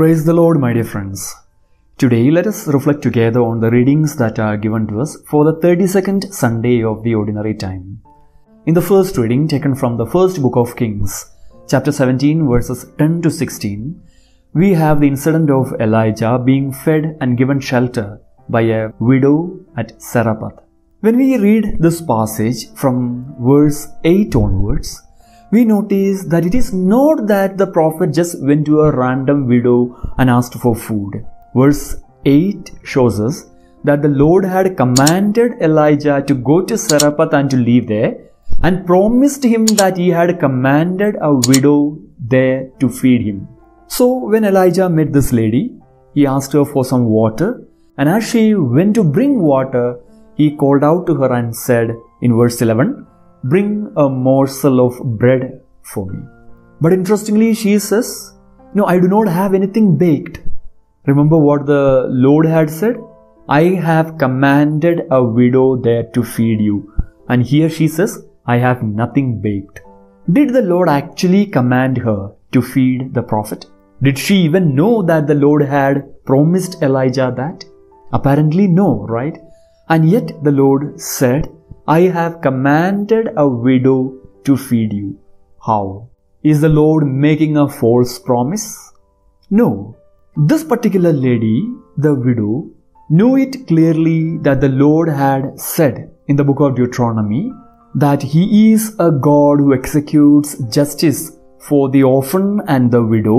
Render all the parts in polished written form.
Praise the Lord, my dear friends. Today, let us reflect together on the readings that are given to us for the 32nd Sunday of the Ordinary Time. In the first reading, taken from the first book of Kings, chapter 17, verses 10 to 16, we have the incident of Elijah being fed and given shelter by a widow at Zarephath. When we read this passage from verse 8 onwards, we notice that it is not that the prophet just went to a random widow and asked for food. Verse 8 shows us that the Lord had commanded Elijah to go to Zarephath and to live there, and promised him that he had commanded a widow there to feed him. So when Elijah met this lady, he asked her for some water, and as she went to bring water, he called out to her and said in verse 11, "Bring a morsel of bread for me." But interestingly, she says, "No, I do not have anything baked." Remember what the Lord had said? "I have commanded a widow there to feed you." And here she says, "I have nothing baked." Did the Lord actually command her to feed the prophet? Did she even know that the Lord had promised Elijah that? Apparently no, right? And yet the Lord said, "I have commanded a widow to feed you." How? Is the Lord making a false promise? No. This particular lady, the widow, knew it clearly that the Lord had said in the book of Deuteronomy that He is a God who executes justice for the orphan and the widow,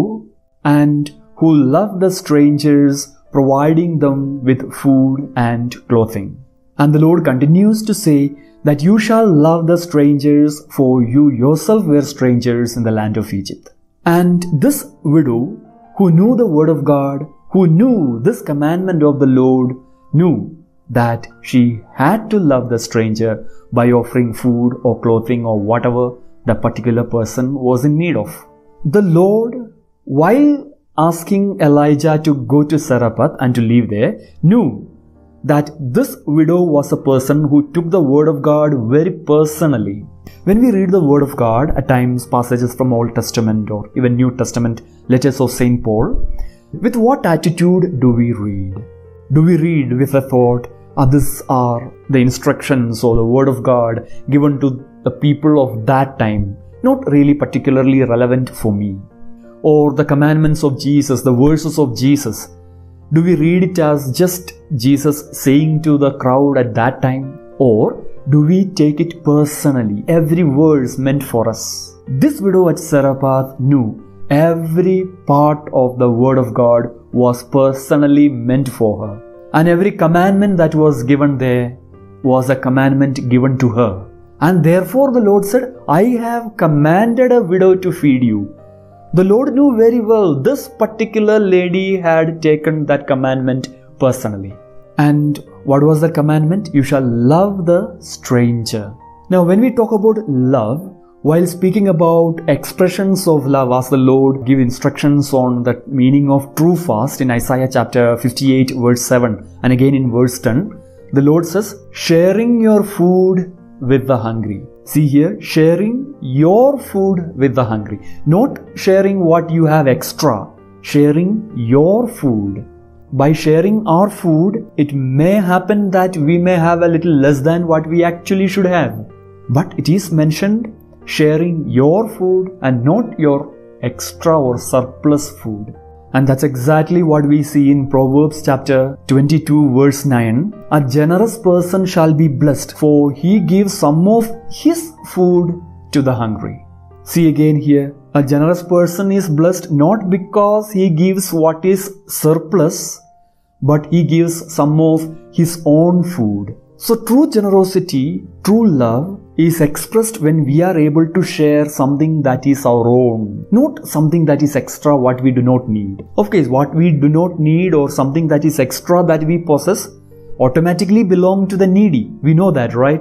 and who love the strangers, providing them with food and clothing. And the Lord continues to say that you shall love the strangers, for you yourself were strangers in the land of Egypt. And this widow, who knew the word of God, who knew this commandment of the Lord, knew that she had to love the stranger by offering food or clothing or whatever the particular person was in need of. The Lord, while asking Elijah to go to Zarephath and to live there, knew that this widow was a person who took the word of God very personally. When we read the word of God, at times passages from Old Testament or even New Testament letters of St. Paul, with what attitude do we read? Do we read with a thought, these are the instructions or the word of God given to the people of that time, not really particularly relevant for me? Or the commandments of Jesus, the verses of Jesus, do we read it as just Jesus saying to the crowd at that time? Or do we take it personally, every verse meant for us? This widow at Zarephath knew every part of the word of God was personally meant for her. And every commandment that was given there was a commandment given to her. And therefore the Lord said, "I have commanded a widow to feed you." The Lord knew very well this particular lady had taken that commandment personally. And what was the commandment? You shall love the stranger. Now when we talk about love, while speaking about expressions of love, as the Lord give instructions on the meaning of true fast in Isaiah chapter 58 verse 7 and again in verse 10, the Lord says, sharing your food with the hungry. See here, sharing your food with the hungry. Not sharing what you have extra, sharing your food. By sharing our food, it may happen that we may have a little less than what we actually should have. But it is mentioned sharing your food and not your extra or surplus food. And that's exactly what we see in Proverbs chapter 22 verse 9. A generous person shall be blessed, for he gives some of his food to the hungry. See again here, a generous person is blessed not because he gives what is surplus, but he gives some of his own food. So true generosity, true love is expressed when we are able to share something that is our own, not something that is extra what we do not need. Of course, what we do not need or something that is extra that we possess automatically belong to the needy. We know that, right?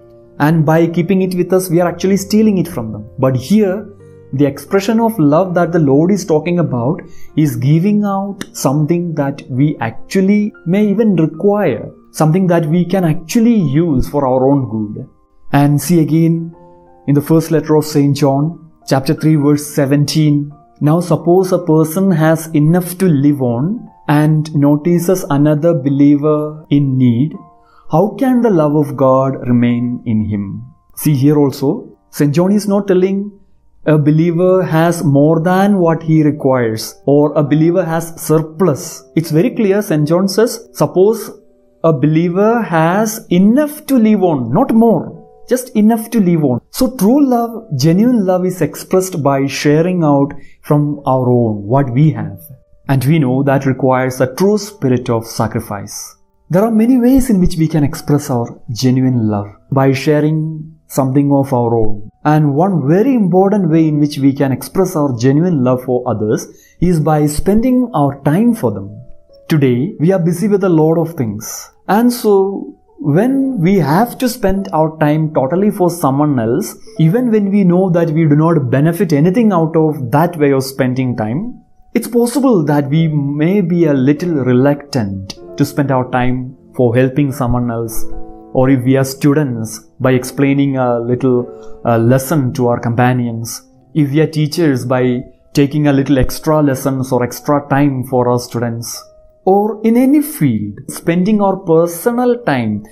And by keeping it with us, we are actually stealing it from them. But here, the expression of love that the Lord is talking about is giving out something that we actually may even require, something that we can actually use for our own good. And see again in the first letter of St. John, chapter 3 verse 17, Now suppose a person has enough to live on and notices another believer in need. How can the love of God remain in him? See here also, St. John is not telling a believer has more than what he requires or a believer has surplus. It's very clear. St. John says, suppose a believer has enough to live on, not more. Just enough to live on. So true love, genuine love is expressed by sharing out from our own, what we have. And we know that requires a true spirit of sacrifice. There are many ways in which we can express our genuine love by sharing something of our own. And one very important way in which we can express our genuine love for others is by spending our time for them. Today, we are busy with a lot of things. And so, when we have to spend our time totally for someone else, even when we know that we do not benefit anything out of that way of spending time, it's possible that we may be a little reluctant to spend our time for helping someone else. Or if we are students, by explaining a little lesson to our companions. If we are teachers, by taking a little extra lessons or extra time for our students. Or in any field, spending our personal time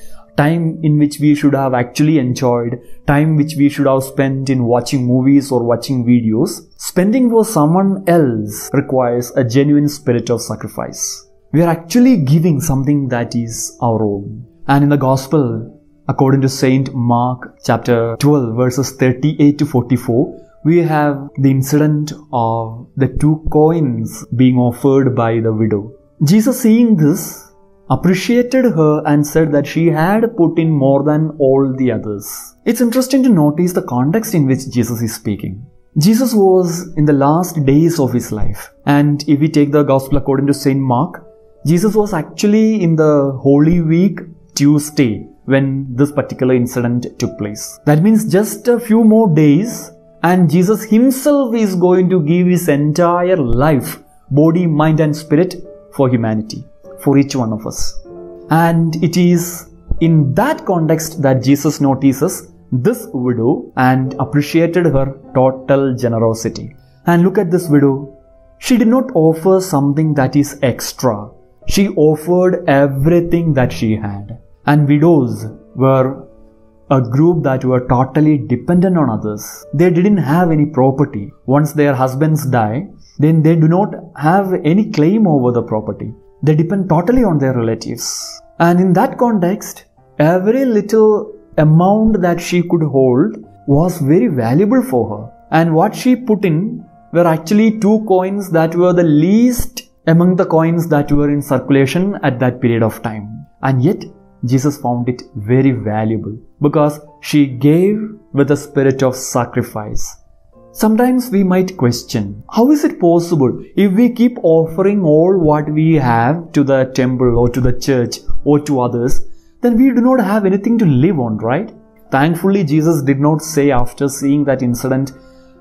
in which we should have actually enjoyed, time which we should have spent in watching movies or watching videos, spending for someone else requires a genuine spirit of sacrifice. We are actually giving something that is our own. And in the Gospel, according to Saint Mark chapter 12 verses 38 to 44, we have the incident of the 2 coins being offered by the widow. Jesus, seeing this, appreciated her and said that she had put in more than all the others. It's interesting to notice the context in which Jesus is speaking. Jesus was in the last days of his life. And if we take the Gospel according to Saint Mark, Jesus was actually in the Holy Week Tuesday when this particular incident took place. That means just a few more days and Jesus himself is going to give his entire life, body, mind and spirit for humanity, for each one of us. And it is in that context that Jesus notices this widow and appreciated her total generosity. And look at this widow. She did not offer something that is extra. She offered everything that she had. And widows were a group that were totally dependent on others. They didn't have any property. Once their husbands die, then they do not have any claim over the property. They depend totally on their relatives. And in that context, every little amount that she could hold was very valuable for her. And what she put in were actually 2 coins that were the least among the coins that were in circulation at that period of time. And yet, Jesus found it very valuable because she gave with a spirit of sacrifice. Sometimes we might question, how is it possible if we keep offering all what we have to the temple or to the church or to others, then we do not have anything to live on, right? Thankfully, Jesus did not say after seeing that incident,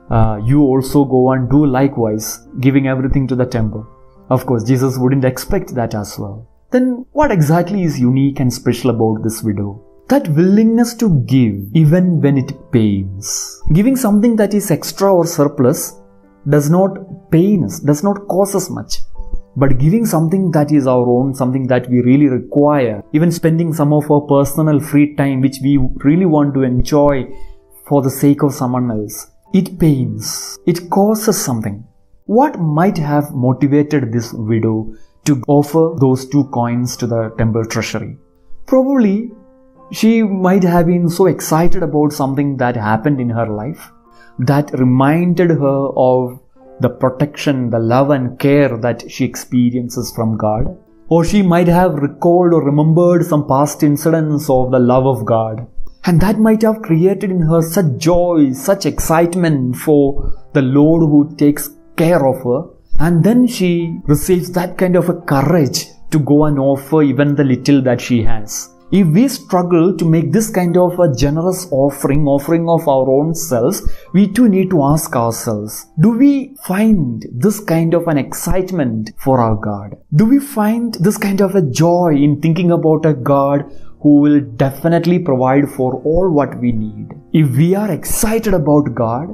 you also go and do likewise, giving everything to the temple. Of course, Jesus wouldn't expect that as well. Then what exactly is unique and special about this widow? That willingness to give even when it pains. Giving something that is extra or surplus does not pain us, does not cost us much. But giving something that is our own, something that we really require, even spending some of our personal free time which we really want to enjoy for the sake of someone else, it pains. It costs us something. What might have motivated this widow to offer those 2 coins to the temple treasury? Probably she might have been so excited about something that happened in her life that reminded her of the protection, the love and care that she experiences from God. Or she might have recalled or remembered some past incidents of the love of God. And that might have created in her such joy, such excitement for the Lord who takes care of her. And then she receives that kind of a courage to go and offer even the little that she has. If we struggle to make this kind of a generous offering of our own selves, we too need to ask ourselves, do we find this kind of an excitement for our God? Do we find this kind of a joy in thinking about a God who will definitely provide for all what we need? If we are excited about God,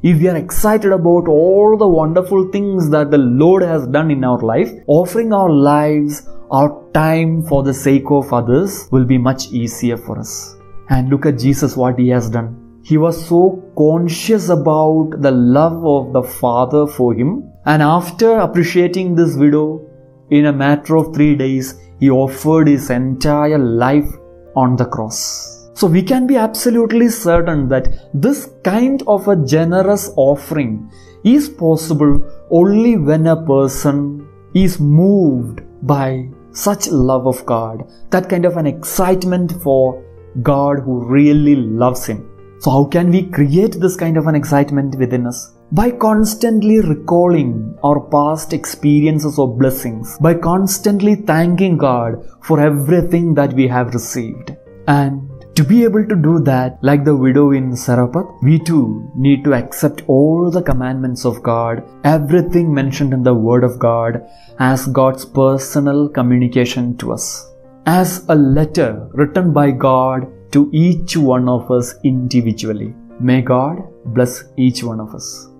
if we are excited about all the wonderful things that the Lord has done in our life, offering our lives, our time for the sake of others will be much easier for us. And look at Jesus, what He has done. He was so conscious about the love of the Father for Him. And after appreciating this widow, in a matter of 3 days, He offered His entire life on the cross. So we can be absolutely certain that this kind of a generous offering is possible only when a person is moved by such love of God, that kind of an excitement for God who really loves him. So how can we create this kind of an excitement within us? By constantly recalling our past experiences of blessings, by constantly thanking God for everything that we have received. And to be able to do that, like the widow in Zarephath, we too need to accept all the commandments of God, everything mentioned in the Word of God, as God's personal communication to us, as a letter written by God to each one of us individually. May God bless each one of us.